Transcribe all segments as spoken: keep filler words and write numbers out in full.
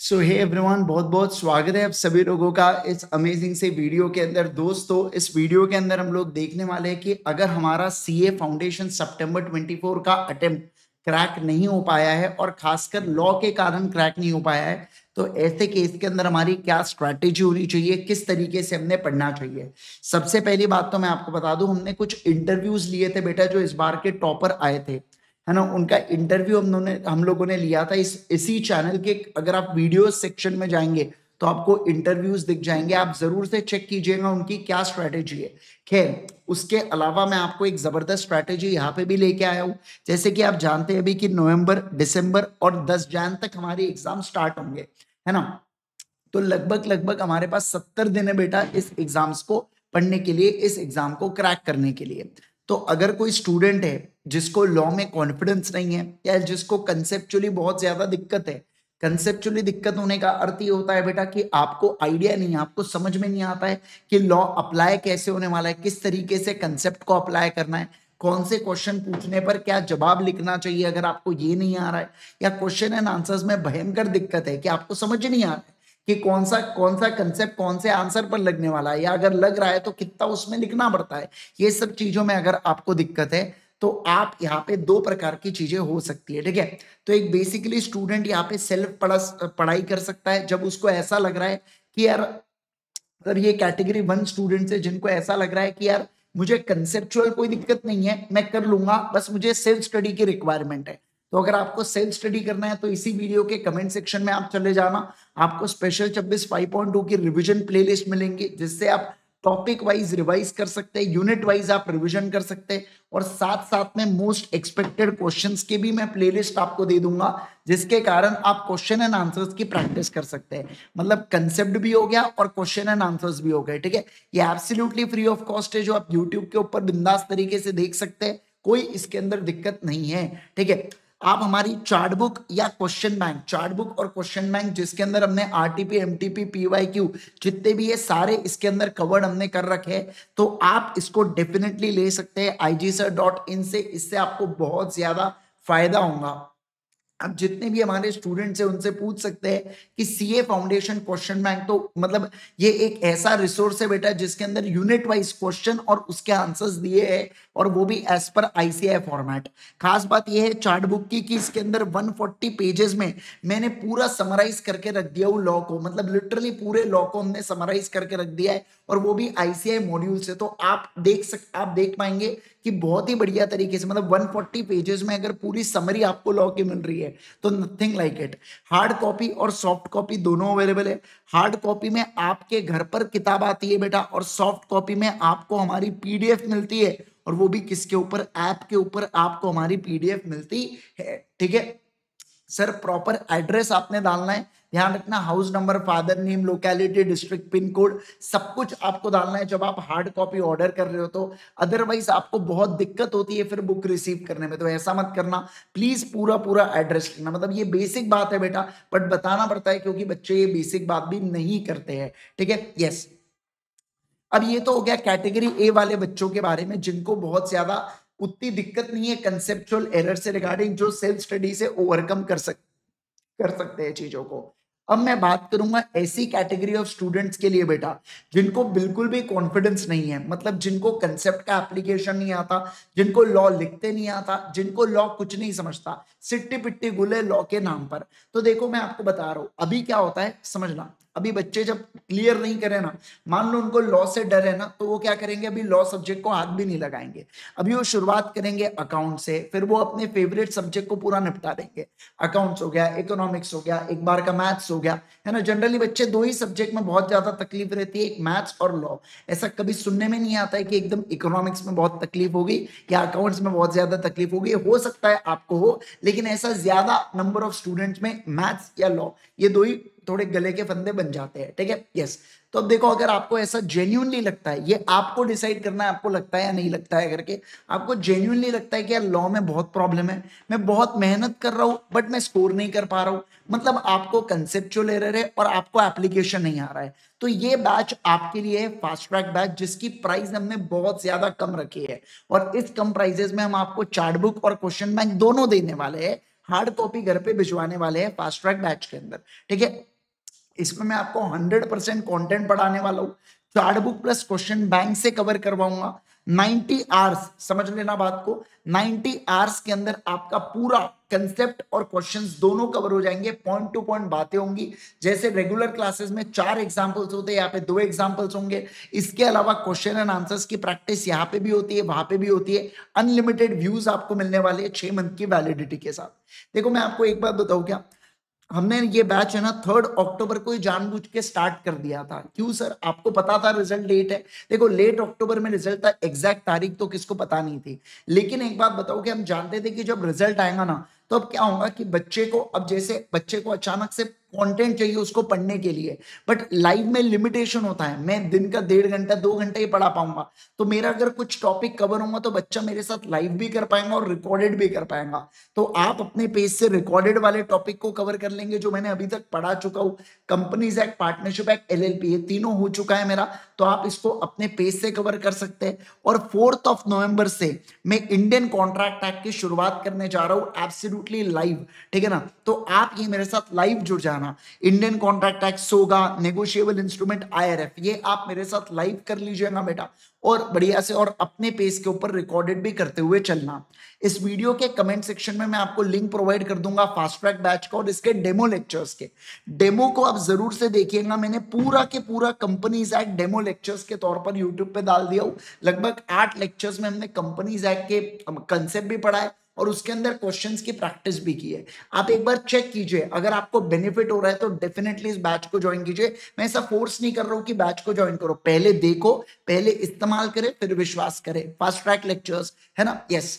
सो hey everyone, बहुत बहुत स्वागत है आप सभी लोगों का इस अमेजिंग से वीडियो के अंदर। दोस्तों, इस वीडियो के अंदर हम लोग देखने वाले हैं कि अगर हमारा सीए फाउंडेशन सितंबर चौबीस का अटेम्प्ट क्रैक नहीं हो पाया है और खासकर लॉ के कारण क्रैक नहीं हो पाया है, तो ऐसे केस के अंदर हमारी क्या स्ट्रैटेजी होनी चाहिए, किस तरीके से हमने पढ़ना चाहिए। सबसे पहली बात तो मैं आपको बता दूं, हमने कुछ इंटरव्यूज लिए थे बेटा जो इस बार के टॉपर आए थे, है ना। उनका इंटरव्यू हम लोगों ने हम लोगों ने लिया था इस इसी चैनल के। अगर आप वीडियो सेक्शन में जाएंगे तो आपको इंटरव्यूज दिख जाएंगे, आप जरूर से चेक कीजिएगा उनकी क्या स्ट्रैटेजी है। खैर, उसके अलावा मैं आपको एक जबरदस्त स्ट्रैटेजी यहाँ पे भी लेके आया हूँ। जैसे कि आप जानते हैं अभी कि नवंबर, दिसंबर और दस जैन तक हमारे एग्जाम स्टार्ट होंगे, है ना। तो लगभग लगभग हमारे पास सत्तर दिन है बेटा इस एग्जाम्स को पढ़ने के लिए, इस एग्जाम को क्रैक करने के लिए। तो अगर कोई स्टूडेंट है जिसको लॉ में कॉन्फिडेंस नहीं है या जिसको कंसेप्चुअली बहुत ज्यादा दिक्कत है, कंसेप्चुअली दिक्कत होने का अर्थ ये होता है बेटा कि आपको आइडिया नहीं है, आपको समझ में नहीं आता है कि लॉ अप्लाई कैसे होने वाला है, किस तरीके से कंसेप्ट को अप्लाई करना है, कौन से क्वेश्चन पूछने पर क्या जवाब लिखना चाहिए। अगर आपको ये नहीं आ रहा है या क्वेश्चन एंड आंसर्स में भयंकर दिक्कत है कि आपको समझ नहीं आ रहा है कि कौन सा कौन सा कंसेप्ट कौन से आंसर पर लगने वाला है, या अगर लग रहा है तो कितना उसमें लिखना पड़ता है, ये सब चीजों में अगर आपको दिक्कत है तो आप यहाँ पे दो प्रकार की चीजें हो सकती है, ठीक है। तो एक बेसिकली स्टूडेंट यहाँ पे सेल्फ पढ़ा पढ़ाई कर सकता है जब उसको ऐसा लग रहा है कि यार, अगर ये कैटेगरी वन स्टूडेंट है जिनको ऐसा लग रहा है कि यार मुझे कंसेप्चुअल कोई दिक्कत नहीं है, मैं कर लूंगा, बस मुझे सेल्फ स्टडी की रिक्वायरमेंट है। तो अगर आपको सेल्फ स्टडी करना है तो इसी वीडियो के कमेंट सेक्शन में आप चले जाना, आपको स्पेशल छब्बीस फाइव पॉइंट टू की रिवीजन प्लेलिस्ट मिलेंगी जिससे आप टॉपिक वाइज रिवाइज कर सकते हैं, यूनिट वाइज आप रिवीजन कर सकते हैं, और साथ साथ में मोस्ट एक्सपेक्टेड क्वेश्चंस की भी मैं प्लेलिस्ट आपको दे दूंगा जिसके कारण आप क्वेश्चन एंड आंसर्स की प्रैक्टिस कर सकते हैं। मतलब कंसेप्ट भी हो गया और क्वेश्चन एंड आंसर्स भी हो गए, ठीक है। ये एब्सोल्युटली फ्री ऑफ कॉस्ट है जो आप यूट्यूब के ऊपर बिंदास तरीके से देख सकते हैं, कोई इसके अंदर दिक्कत नहीं है, ठीक है। आप हमारी चार्ट बुक या क्वेश्चन बैंक, चार्ट बुक और क्वेश्चन बैंक जिसके अंदर हमने आरटीपी, एमटीपी, पीवाईक्यू जितने भी ये सारे इसके अंदर कवर्ड हमने कर रखे हैं, तो आप इसको डेफिनेटली ले सकते हैं आई जी सर डॉट इन से। इससे आपको बहुत ज्यादा फायदा होगा। अब जितने भी हमारे स्टूडेंट्स हैं उनसे पूछ सकते हैं कि सीए फाउंडेशन क्वेश्चन बैंक, तो मतलब ये एक ऐसा रिसोर्स है बेटा जिसके अंदर यूनिट वाइज क्वेश्चन और उसके आंसर्स दिए हैं, और वो भी एज पर आईसीआई फॉर्मेट। खास बात ये है चार्ट बुक की कि इसके अंदर एक सौ चालीस पेजेस में मैंने पूरा समराइज करके रख दिया हूँ लॉ को, मतलब लिटरली पूरे लॉ को हमने समराइज करके रख दिया है, और वो भी आईसीआई मॉड्यूल से। तो आप देख सक आप देख पाएंगे कि बहुत ही बढ़िया तरीके से, मतलब एक सौ चालीस पेजेस में अगर पूरी समरी आपको लॉ की मिल रही है तो nothing like it. Hard copy और सॉफ्ट कॉपी दोनों अवेलेबल है। हार्ड कॉपी में आपके घर पर किताब आती है बेटा, और सॉफ्ट कॉपी में आपको हमारी पीडीएफ मिलती है, और वो भी किसके ऊपर, ऐप के ऊपर आपको हमारी पीडीएफ मिलती है, ठीक है। सर प्रॉपर एड्रेस आपने डालना है, ध्यान रखना, house number, father name, locality, district, pin code, सब कुछ आपको डालना है जब आप हार्ड कॉपी ऑर्डर कर रहे हो। तो अदरवाइज आपको बहुत दिक्कत होती है फिर बुक रिसीव करने में, तो ऐसा मत करना प्लीज, पूरा पूरा एड्रेस लिखना। मतलब ये बेसिक बात है बेटा, बट बताना पड़ता है क्योंकि बच्चे ये बेसिक बात भी नहीं करते हैं, ठीक है। यस, अब ये तो हो गया कैटेगरी ए वाले बच्चों के बारे में जिनको बहुत ज्यादा उतनी दिक्कत नहीं है कंसेप्चुअल एरर से रिगार्डिंग, जो सेल्फ स्टडी से ओवरकम कर सक कर सकते हैं चीजों को। अब मैं बात करूंगा ऐसी कैटेगरी ऑफ स्टूडेंट्स के लिए बेटा जिनको बिल्कुल भी कॉन्फिडेंस नहीं है, मतलब जिनको कंसेप्ट का एप्लीकेशन नहीं आता, जिनको लॉ लिखते नहीं आता, जिनको लॉ कुछ नहीं समझता, सिट्टी पिट्टी गुले लॉ के नाम पर। तो देखो मैं आपको बता रहा हूं अभी क्या होता है, समझना। अभी बच्चे जब क्लियर नहीं करे ना, मान लो उनको लॉ से डर है ना, तो वो क्या करेंगे, अभी लॉ सब्जेक्ट को हाथ भी नहीं लगाएंगे। अभी वो शुरुआत करेंगे अकाउंट से, फिर वो अपने फेवरेट सब्जेक्ट को पूरा निपटा देंगे। अकाउंट्स हो गया, इकोनॉमिक्स हो गया, एक बार का मैथ्स हो गया, है ना। जनरली बच्चे दो ही सब्जेक्ट में बहुत ज्यादा तकलीफ रहती है, एक मैथ्स और लॉ। ऐसा कभी सुनने में नहीं आता है कि एकदम इकोनॉमिक्स में बहुत तकलीफ होगी या अकाउंट्स में बहुत ज्यादा तकलीफ होगी। हो सकता है आपको हो, लेकिन ऐसा ज्यादा नंबर ऑफ स्टूडेंट्स में मैथ्स या लॉ, ये दो ही थोड़े गले के फंदे बन जाते हैं, ठीक है। यस, तो अब देखो अगर आपको ऐसा जेन्युइनली लगता है, ये आपको डिसाइड करना है आपको लगता है या नहीं लगता है करके, आपको जेन्युइनली लगता है कि यार लॉ में बहुत प्रॉब्लम है, मैं बहुत मेहनत कर रहा हूं बट मैं स्कोर नहीं कर पा रहा हूं, मतलब आपको कंसेप्चुअल एरर है और आपको एप्लीकेशन नहीं आ रहा है, तो ये बैच आपके लिए है, फास्ट ट्रैक बैच, जिसकी प्राइस हमने बहुत ज्यादा कम रखी है। और इस कम प्राइजेस में हम आपको चार्ट बुक और क्वेश्चन बैंक दोनों देने वाले हैं, हार्ड कॉपी घर पे भिजवाने वाले हैं फास्ट ट्रैक बैच के अंदर, ठीक है। इसमें मैं आपको हंड्रेड परसेंट कॉन्टेंट पढ़ाने वाला हूँ, chart book plus question bank से कवर करवाऊंगा। नाइंटी आवर्स, समझ लेना बात को, नाइंटी आवर्स के अंदर आपका पूरा कंसेप्ट और क्वेश्चंस दोनों कवर हो जाएंगे, पॉइंट टू पॉइंट बातें होंगी। जैसे रेगुलर क्लासेस में चार एग्जांपल्स होते हैं, यहाँ पे दो एग्जांपल्स होंगे। इसके अलावा क्वेश्चन एंड आंसर्स की प्रैक्टिस यहाँ पे भी होती है, वहां पे भी होती है। अनलिमिटेड व्यूज आपको मिलने वाले हैं छह मंथ की वैलिडिटी के साथ। देखो मैं आपको एक बात बताऊं क्या, हमने ये बैच है ना थर्ड अक्टूबर को ही जानबूझ के स्टार्ट कर दिया था। क्यों सर? आपको पता था रिजल्ट लेट है। देखो लेट अक्टूबर में रिजल्ट था, एग्जैक्ट तारीख तो किसको पता नहीं थी, लेकिन एक बात बताओ कि हम जानते थे कि जब रिजल्ट आएगा ना तो अब क्या होगा कि बच्चे को, अब जैसे बच्चे को अचानक से कंटेंट चाहिए उसको पढ़ने के लिए, बट लाइव में लिमिटेशन होता है, मैं दिन का डेढ़ घंटा दो घंटा ही पढ़ा पाऊंगा। तो मेरा अगर कुछ टॉपिक कवर होगा तो बच्चा मेरे साथ लाइव भी कर पाएगा और रिकॉर्डेड भी कर पाएगा। तो आप अपने पेज से रिकॉर्डेड वाले टॉपिक को कवर कर लेंगे जो मैंने अभी तक पढ़ा चुका हूं, companies act, partnership act, LLP, ये तीनों हो चुका है मेरा, तो आप इसको अपने पेज से कवर कर सकते हैं। और फोर्थ ऑफ नवंबर से मैं इंडियन कॉन्ट्रैक्ट एक्ट की शुरुआत करने जा रहा हूं एब्सोल्युटली लाइव, ठीक है ना? तो आप ये मेरे साथ लाइव जुड़ जाना। Indian contract act, SOGA, negotiable instrument, IRF, ये आप मेरे साथ लाइव कर लीजिएगा बेटा, और बढ़िया से, और अपने पेज के ऊपर रिकॉर्डेड भी करते हुए चलना। इस वीडियो के कमेंट सेक्शन में मैं आपको लिंक प्रोवाइड कर दूंगा फास्ट ट्रैक बैच का और इसके डेमो लेक्चर्स के। डेमो को आप जरूर से देखिएगा, मैंने पूरा के पूरा कंपनीज एक्ट डेमो लेक्चर्स के तौर पर यूट्यूब पे डाल दिया हूं। लगभग आठ लेक्चर्स में हमने कंपनीज एक्ट के कंसेप्ट भी पढ़ा है और उसके अंदर क्वेश्चंस की प्रैक्टिस भी की है। आप एक बार चेक कीजिए, अगर आपको बेनिफिट हो रहा है तो डेफिनेटली इस बैच को ज्वाइन कीजिए। मैं ऐसा फोर्स नहीं कर रहा हूं कि बैच को ज्वाइन करो, पहले देखो, पहले इस्तेमाल करें, फिर विश्वास करें। फास्ट ट्रैक लेक्चर्स है ना? यस,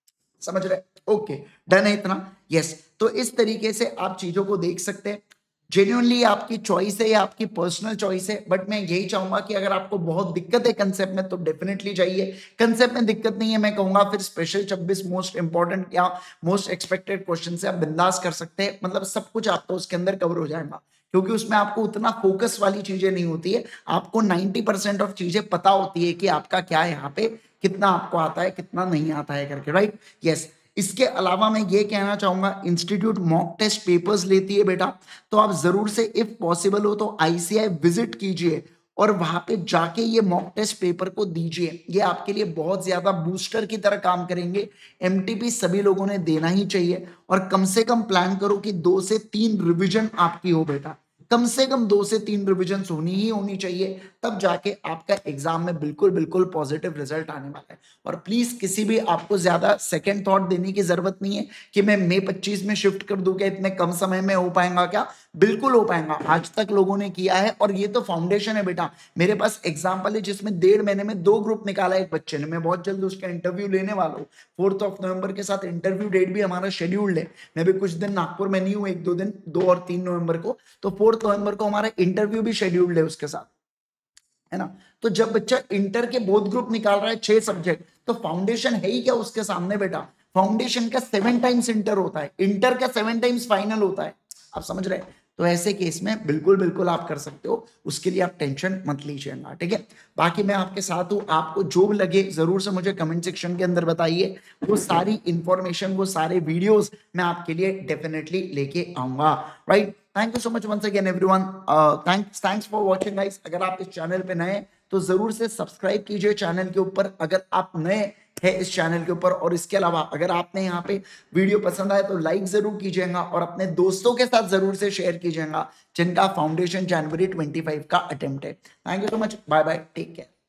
समझ रहे? ओके, डन है इतना? यस। तो इस तरीके से आप चीजों को देख सकते हैं। जेन्युइनली आपकी चॉइस है या आपकी पर्सनल चॉइस है, बट मैं यही चाहूंगा कि अगर आपको बहुत दिक्कत है कंसेप्ट में तो डेफिनेटली जाइए। कंसेप्ट में दिक्कत नहीं है, मैं कहूंगा फिर स्पेशल छब्बीस मोस्ट इंपॉर्टेंट या मोस्ट एक्सपेक्टेड क्वेश्चन से आप बिंदास कर सकते हैं। मतलब सब कुछ आपको उसके अंदर कवर हो जाएगा, क्योंकि उसमें आपको उतना फोकस वाली चीजें नहीं होती है। आपको नाइंटी परसेंट ऑफ चीजें पता होती है कि आपका क्या है, यहाँ पे कितना आपको आता है, कितना नहीं आता है करके, राइट? यस। इसके अलावा मैं ये कहना चाहूंगा, इंस्टीट्यूट मॉक टेस्ट पेपर्स लेती है बेटा, तो आप जरूर से इफ पॉसिबल हो तो आईसीआई विजिट कीजिए और वहां पे जाके ये मॉक टेस्ट पेपर को दीजिए। ये आपके लिए बहुत ज्यादा बूस्टर की तरह काम करेंगे। एमटीपी सभी लोगों ने देना ही चाहिए, और कम से कम प्लान करो कि दो से तीन रिवीजन आपकी हो बेटा, कम से कम दो से तीन रिवीजन होनी ही होनी चाहिए, तब जाके आपका एग्जाम में बिल्कुल बिल्कुल पॉजिटिव रिजल्ट आने वाला है। और प्लीज किसी भी आपको ज्यादा सेकंड थॉट देने की जरूरत नहीं है कि मैं मई पच्चीस में शिफ्ट कर दूं, क्या इतने कम समय में हो पाएगा क्या? बिल्कुल हो पाएगा, आज तक लोगों ने किया है, और ये तो फाउंडेशन है बेटा। मेरे पास एग्जाम्पल है जिसमें डेढ़ महीने में दो ग्रुप निकाला एक बच्चे ने, मैं बहुत जल्द उसका इंटरव्यू लेने वाला हूँ। फोर्थ ऑफ नवंबर के साथ इंटरव्यू डेट भी हमारा शेड्यूल्ड है। मैं भी कुछ दिन नागपुर में नहीं हूँ, एक दो दिन, दो और तीन नवंबर को, तो फोर्थ नवंबर को हमारा इंटरव्यू भी शेड्यूल्ड है उसके साथ, है ना? तो जब बच्चा इंटर के बोथ ग्रुप निकाल रहा है, छह सब्जेक्ट, तो फाउंडेशन है ही क्या उसके सामने बेटा? फाउंडेशन का सेवन टाइम्स इंटर होता है, इंटर का सेवन टाइम्स फाइनल होता है, आप समझ रहे हैं? तो ऐसे केस में बिल्कुल बिल्कुल आप कर सकते हो, उसके लिए आप टेंशन मत लीजिएगा, ठीक है? बाकी मैं आपके साथ हूं, आपको जो भी लगे जरूर से मुझे कमेंट सेक्शन के अंदर बताइए, वो सारी इंफॉर्मेशन, वो सारे वीडियोस मैं आपके लिए डेफिनेटली लेके आऊंगा, right? Thank you so much once again everyone, thanks thanks for watching guys. अगर आप इस चैनल पे नए तो जरूर से सब्सक्राइब कीजिए चैनल के ऊपर, अगर आप नए है इस चैनल के ऊपर। और इसके अलावा अगर आपने यहाँ पे वीडियो पसंद आए तो लाइक जरूर कीजिएगा और अपने दोस्तों के साथ जरूर से शेयर कीजिएगा जिनका फाउंडेशन जनवरी ट्वेंटी फाइव का अटेम्प्ट है। Thank you so much, bye bye, take care.